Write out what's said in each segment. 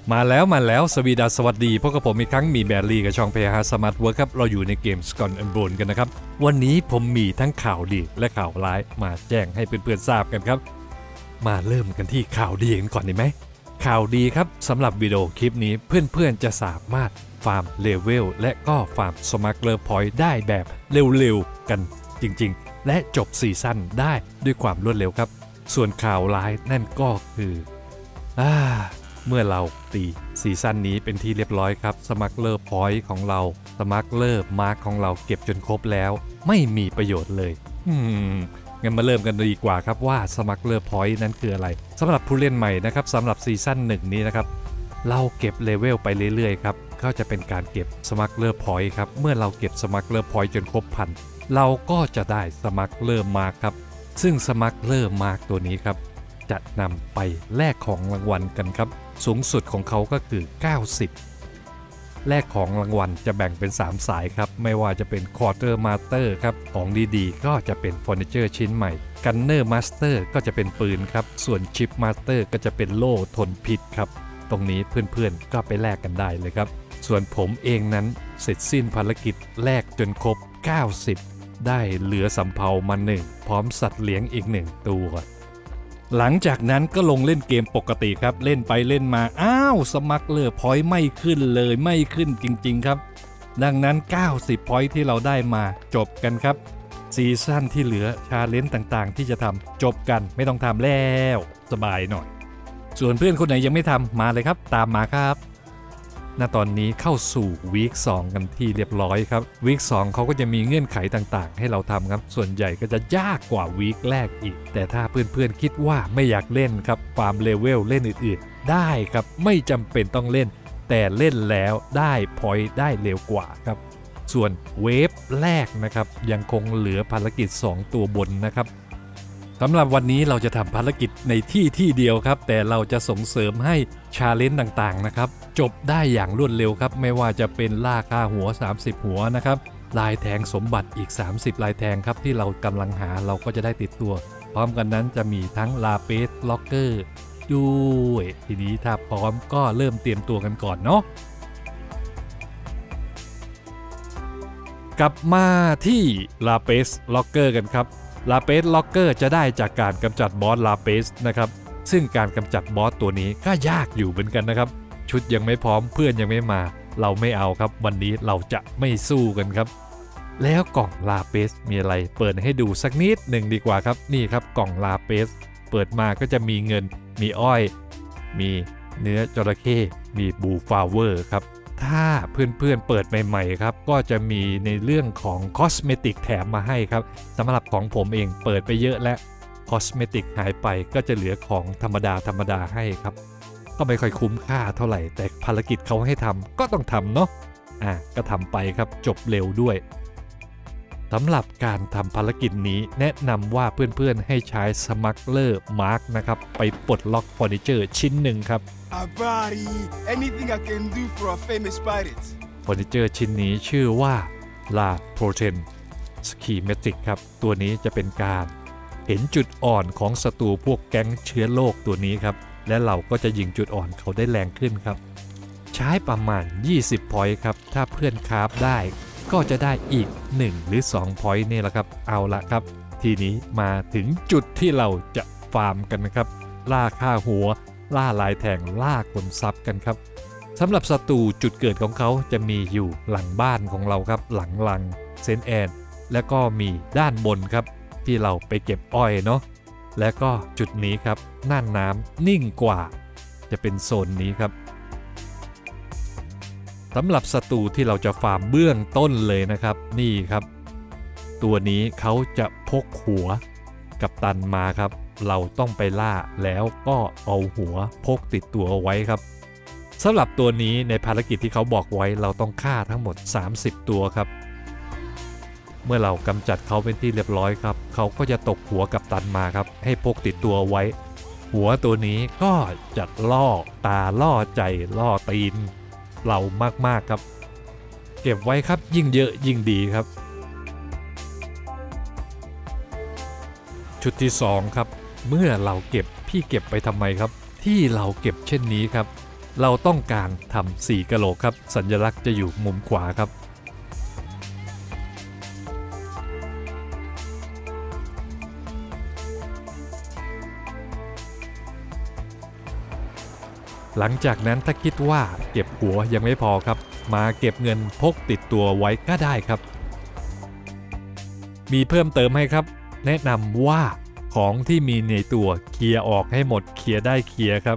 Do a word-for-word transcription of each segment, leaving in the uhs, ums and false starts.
มาแล้วมาแล้วสวีดัสสวัสดีพบกับผมอีกครั้งมีแบรรี่กับช่องเพย์ฮาร์สมาร์ทเวิร์คครับเราอยู่ในเกมสกอตแอนด์โบนกันนะครับวันนี้ผมมีทั้งข่าวดีและข่าวร้ายมาแจ้งให้เพื่อนๆทราบกันครับมาเริ่มกันที่ข่าวดีกันก่อนดีไหมข่าวดีครับสำหรับวิดีโอคลิปนี้เพื่อนๆจะสามารถฟาร์มเลเวลและก็ฟาร์มสมาร์ทเลอร์พอยต์ได้แบบเร็วๆกันจริงๆและจบซีซั่นได้ด้วยความรวดเร็วครับส่วนข่าวร้ายนั่นก็คืออ่าเมื่อเราตีซีซั่นนี้เป็นที่เรียบร้อยครับสมาร์ทเลอร์พอยต์ของเราสมาร์ทเลอร์มาร์คของเราเก็บจนครบแล้วไม่มีประโยชน์เลยอืมงั้นมาเริ่มกันดีกว่าครับว่าสมาร์ทเลอร์พอยต์นั้นคืออะไรสำหรับผู้เล่นใหม่นะครับสำหรับซีซั่นหนึ่งนี้นะครับเราเก็บเลเวลไปเรื่อยๆครับก็จะเป็นการเก็บสมาร์ทเลอร์พอยต์ครับเมื่อเราเก็บสมาร์ทเลอร์พอยต์จนครบพันเราก็จะได้สมาร์ทเลอร์มาร์คครับซึ่งสมาร์ทเลอร์มาร์คตัวนี้ครับจะนำไปแลกของรางวัลกันครับสูงสุดของเขาก็คือเก้าสิบแลกของรางวัลจะแบ่งเป็นสามสายครับไม่ว่าจะเป็นควอเตอร์มาสเตอร์ครับของดีๆก็จะเป็นเฟอร์นิเจอร์ชิ้นใหม่กันเนอร์มาสเตอร์ก็จะเป็นปืนครับส่วนชิปมาสเตอร์ก็จะเป็นโล่ทนพิษครับตรงนี้เพื่อนๆก็ไปแลกกันได้เลยครับส่วนผมเองนั้นเสร็จสิ้นภารกิจแลกจนครบเก้าสิบได้เหลือสำเภามาหนึ่งพร้อมสัตว์เลี้ยงอีกหนึ่งตัวหลังจากนั้นก็ลงเล่นเกมปกติครับเล่นไปเล่นมาอ้าวสมัครเลอร์พอยต์ไม่ขึ้นเลยไม่ขึ้นจริงๆครับดังนั้นเก้าสิบพอยต์ที่เราได้มาจบกันครับซีซั่นที่เหลือชาเลนจ์ต่างๆที่จะทำจบกันไม่ต้องทำแล้วสบายหน่อยส่วนเพื่อนคนไหนยังไม่ทำมาเลยครับตามมาครับณตอนนี้เข้าสู่วีคสองกันที่เรียบร้อยครับวีคสองเขาก็จะมีเงื่อนไขต่างๆให้เราทำครับส่วนใหญ่ก็จะยากกว่าวีคแรกอีกแต่ถ้าเพื่อนๆคิดว่าไม่อยากเล่นครับฟาร์มเลเวลเล่นอื่นๆได้ครับไม่จำเป็นต้องเล่นแต่เล่นแล้วได้พอยต์ได้เร็วกว่าครับส่วนเวฟแรกนะครับยังคงเหลือภารกิจสองตัวบนนะครับสำหรับวันนี้เราจะทำภารกิจในที่ที่เดียวครับแต่เราจะส่งเสริมให้ชาเลนจ์ต่างๆนะครับจบได้อย่างรวดเร็วครับไม่ว่าจะเป็นล่าค่าหัวสามสิบหัวนะครับลายแทงสมบัติอีกสามสิบลายแทงครับที่เรากำลังหาเราก็จะได้ติดตัวพร้อมกันนั้นจะมีทั้งลาเปสล็อกเกอร์ด้วยทีนี้ถ้าพร้อมก็เริ่มเตรียมตัวกันก่อนเนาะกลับมาที่ลาเปสล็อกเกอร์กันครับลาเปสล็อกเกอร์จะได้จากการกำจัดบอสลาเปสนะครับซึ่งการกำจัดบอสตัวนี้ก็ยากอยู่เหมือนกันนะครับชุดยังไม่พร้อมเพื่อนยังไม่มาเราไม่เอาครับวันนี้เราจะไม่สู้กันครับแล้วกล่องลาเปสมีอะไรเปิดให้ดูสักนิดหนึ่งดีกว่าครับนี่ครับกล่องลาเปสเปิดมาก็จะมีเงินมีอ้อยมีเนื้อจระเข้มีบูฟลาเวอร์ครับถ้าเพื่อนๆเปิดใหม่ๆครับก็จะมีในเรื่องของคอสเมติกแถมมาให้ครับสำหรับของผมเองเปิดไปเยอะแล้วคอสเมติกหายไปก็จะเหลือของธรรมดาธรรมดาให้ครับก็ไม่ค่อยคุ้มค่าเท่าไหร่แต่ภารกิจเขาให้ทำก็ต้องทำเนาะอ่ะก็ทำไปครับจบเร็วด้วยสำหรับการทำภารกิจนี้แนะนำว่าเพื่อนๆให้ใช้สมัครเลอร์มาร์กนะครับไปปลดล็อกเฟอร์นิเจอร์ชิ้นหนึ่งครับเฟอร์นิเจอร์ชิ้นนี้ชื่อว่าลาโปรเทนสกีเมติกครับตัวนี้จะเป็นการเห็นจุดอ่อนของศัตรูพวกแก๊งเชื้อโรคตัวนี้ครับและเราก็จะยิงจุดอ่อนเขาได้แรงขึ้นครับใช้ประมาณยี่สิบพอยต์ครับถ้าเพื่อนคราฟได้ก็จะได้อีกหนึ่งหรือสองพอยต์นี่แหละครับเอาละครับทีนี้มาถึงจุดที่เราจะฟาร์มกันนะครับล่าค่าหัวล่าลายแทงล่าขนทรัพย์กันครับสำหรับศัตรูจุดเกิดของเขาจะมีอยู่หลังบ้านของเราครับหลังลังเซนแอนและก็มีด้านบนครับที่เราไปเก็บอ้อยเนาะและก็จุดนี้ครับน่านน้ำนิ่งกว่าจะเป็นโซนนี้ครับสำหรับศัตรูที่เราจะฟาร์มเบื้องต้นเลยนะครับนี่ครับตัวนี้เขาจะพกหัวกับตันมาครับเราต้องไปล่าแล้วก็เอาหัวพกติดตัวเอาไว้ครับสำหรับตัวนี้ในภารกิจที่เขาบอกไว้เราต้องฆ่าทั้งหมดสามสิบตัวครับเมื่อเรากำจัดเขาเป็นที่เรียบร้อยครับเขาก็จะตกหัวกับตันมาครับให้พกติดตัวไว้หัวตัวนี้ก็จะล่อตาล่อใจล่อตีนเรามากๆครับเก็บไว้ครับยิ่งเยอะยิ่งดีครับชุดที่สองครับเมื่อเราเก็บพี่เก็บไปทำไมครับที่เราเก็บเช่นนี้ครับเราต้องการทำสี่กะโหลกครับสัญลักษณ์จะอยู่มุมขวาครับหลังจากนั้นถ้าคิดว่าเก็บหัวยังไม่พอครับมาเก็บเงินพกติดตัวไว้ก็ได้ครับมีเพิ่มเติมให้ครับแนะนำว่าของที่มีในตัวเคลียร์ออกให้หมดเคลียร์ได้เคลียร์ครับ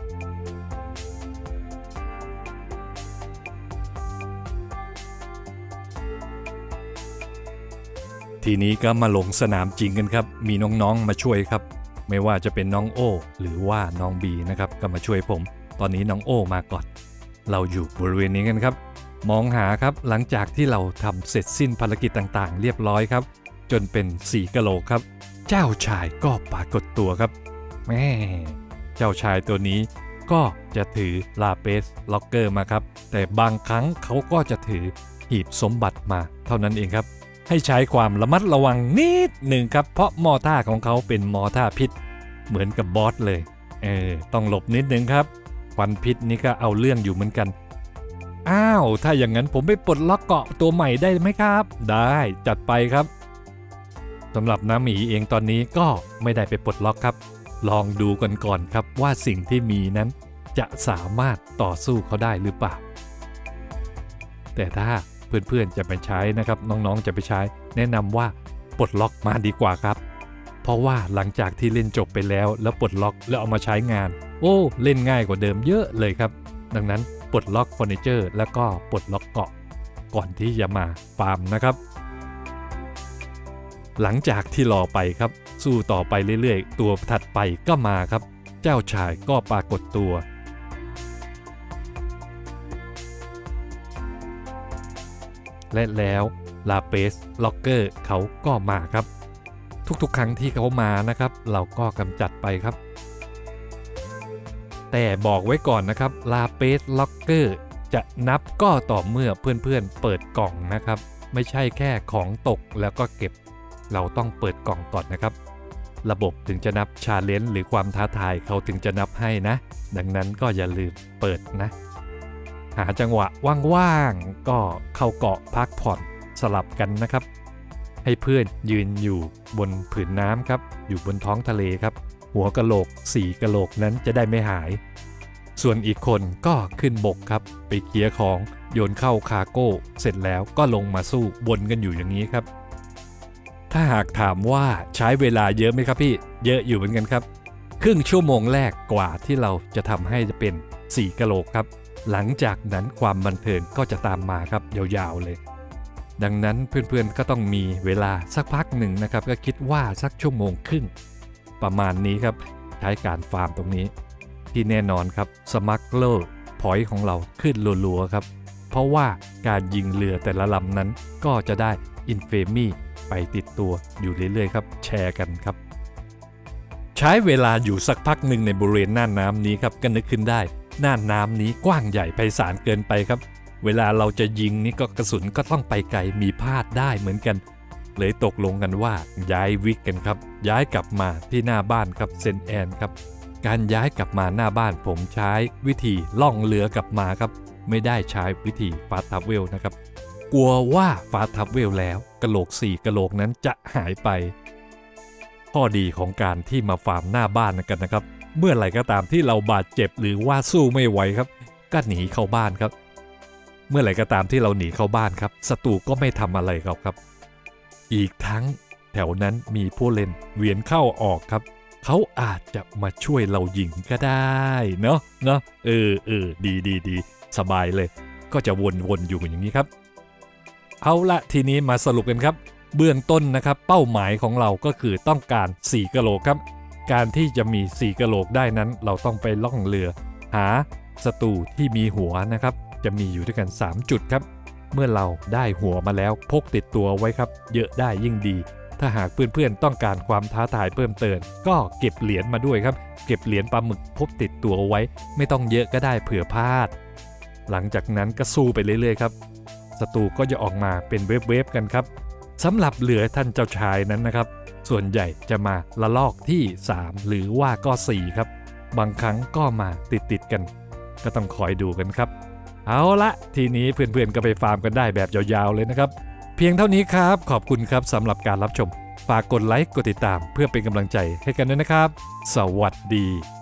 ทีนี้ก็มาลงสนามจริงกันครับมีน้องๆมาช่วยครับไม่ว่าจะเป็นน้องโอหรือว่าน้องบีนะครับก็มาช่วยผมตอนนี้น้องโอมาก่อนเราอยู่บริเวณนี้กันครับมองหาครับหลังจากที่เราทำเสร็จสิ้นภารกิจต่างๆเรียบร้อยครับจนเป็นสี่กะโหลกครับเจ้าชายก็ปรากฏตัวครับแม่เจ้าชายตัวนี้ก็จะถือลาเปสล็อกเกอร์มาครับแต่บางครั้งเขาก็จะถือหีบสมบัติมาเท่านั้นเองครับให้ใช้ความระมัดระวังนิดหนึ่งครับเพราะมอท่าของเขาเป็นมอท่าพิษเหมือนกับบอสเลยเออต้องหลบนิดนึงครับควันพิษนี่ก็เอาเรื่องอยู่เหมือนกันอ้าวถ้าอย่างนั้นผมไปปลดล็อกเกาะตัวใหม่ได้ไหมครับได้จัดไปครับสำหรับน้าหมีเองตอนนี้ก็ไม่ได้ไปปลดล็อกครับลองดูกันก่อนครับว่าสิ่งที่มีนั้นจะสามารถต่อสู้เขาได้หรือเปล่าแต่ถ้าเพื่อนๆจะไปใช้นะครับน้องๆจะไปใช้แนะนำว่าปลดล็อกมาดีกว่าครับเพราะว่าหลังจากที่เล่นจบไปแล้วแล้วปลดล็อกแล้วเอามาใช้งานโอ้เล่นง่ายกว่าเดิมเยอะเลยครับดังนั้นปลดล็อกเฟอร์นิเจอร์แล้วก็ปลดล็อกเกาะก่อนที่จะมาฟาร์มนะครับหลังจากที่รอไปครับสู้ต่อไปเรื่อยๆตัวถัดไปก็มาครับเจ้าชายก็ปรากฏตัวและแล้วลาเปสล็อกเกอร์เขาก็มาครับทุกๆครั้งที่เขามานะครับเราก็กำจัดไปครับแต่บอกไว้ก่อนนะครับลาเปสล็อกเกอร์จะนับก็ต่อเมื่อเพื่อนๆเปิดกล่องนะครับไม่ใช่แค่ของตกแล้วก็เก็บเราต้องเปิดกล่องก่อนนะครับระบบถึงจะนับชาเลนจ์หรือความท้าทายเขาถึงจะนับให้นะดังนั้นก็อย่าลืมเปิดนะหาจังหวะว่างๆก็เข้าเกาะพักผ่อนสลับกันนะครับให้เพื่อนยืนอยู่บนผืนน้ำครับอยู่บนท้องทะเลครับหัวกะโหลกสี่กะโหลกนั้นจะได้ไม่หายส่วนอีกคนก็ขึ้นบกครับไปเคลียร์ของโยนเข้าคาร์โก้เสร็จแล้วก็ลงมาสู้บนกันอยู่อย่างนี้ครับถ้าหากถามว่าใช้เวลาเยอะไหมครับพี่เยอะอยู่เหมือนกันครับครึ่งชั่วโมงแรกกว่าที่เราจะทำให้จะเป็นสี่กะโหลกครับหลังจากนั้นความบันเทิงก็จะตามมาครับยาวๆเลยดังนั้นเพื่อนๆก็ต้องมีเวลาสักพักหนึ่งนะครับก็คิดว่าสักชั่วโมงครึ่งประมาณนี้ครับใช้การฟาร์มตรงนี้ที่แน่นอนครับสมัครเลอร์พอยต์ของเราขึ้นรัวๆครับเพราะว่าการยิงเรือแต่ละลำนั้นก็จะได้อินเฟมี่ไปติดตัวอยู่เรื่อยๆครับแชร์กันครับใช้เวลาอยู่สักพักหนึ่งในบริเวณน่านน้ำนี้ครับก็นึกขึ้นได้น่านน้ำนี้กว้างใหญ่ไพศาลเกินไปครับเวลาเราจะยิงนี่ก็กระสุนก็ต้องไปไกลมีพลาดได้เหมือนกันเลยตกลงกันว่าย้ายวิกกันครับย้ายกลับมาที่หน้าบ้านครับเซนแอนครับการย้ายกลับมาหน้าบ้านผมใช้วิธีล่องเรือกลับมาครับไม่ได้ใช้วิธีฟาสต์ทราเวลนะครับกลัวว่าฟาสต์ทราเวลแล้วกะโหลกสี่กะโหลกนั้นจะหายไปข้อดีของการที่มาฟาร์มหน้าบ้านกันนะครับเมื่อไหร่ก็ตามที่เราบาดเจ็บหรือว่าสู้ไม่ไหวครับก็หนีเข้าบ้านครับเมื่อไหร่ก็ตามที่เราหนีเข้าบ้านครับศัตรูก็ไม่ทำอะไรเราครับอีกทั้งแถวนั้นมีผู้เล่นเวียนเข้าออกครับเขาอาจจะมาช่วยเรายิงก็ได้เนาะเนาะเออเออดีดีดีสบายเลยก็จะวนๆอยู่อย่างนี้ครับเอาละทีนี้มาสรุปกันครับเบื้องต้นนะครับเป้าหมายของเราก็คือต้องการสี่กะโหลกครับการที่จะมีสี่กะโหลกได้นั้นเราต้องไปล่องเรือหาศัตรูที่มีหัวนะครับจะมีอยู่ด้วยกันสามจุดครับเมื่อเราได้หัวมาแล้วพกติดตัวไว้ครับเยอะได้ยิ่งดีถ้าหากเพื่อนๆต้องการความท้าทายเพิ่มเติมก็เก็บเหรียญมาด้วยครับเก็บเหรียญปลาหมึกพกติดตัวเอาไว้ไม่ต้องเยอะก็ได้เผื่อพลาดหลังจากนั้นก็สู้ไปเรื่อยๆครับศัตรูก็จะออกมาเป็นเวฟๆกันครับสำหรับเรือท่านเจ้าชายนั้นนะครับส่วนใหญ่จะมาละลอกที่สามหรือว่าก็สี่ครับบางครั้งก็มาติดๆกันก็ต้องคอยดูกันครับเอาละทีนี้เพื่อนๆก็ไปฟาร์มกันได้แบบยาวๆเลยนะครับเพียงเท่านี้ครับขอบคุณครับสำหรับการรับชมฝากกดไลค์กดติดตามเพื่อเป็นกำลังใจให้กันด้วยนะครับสวัสดี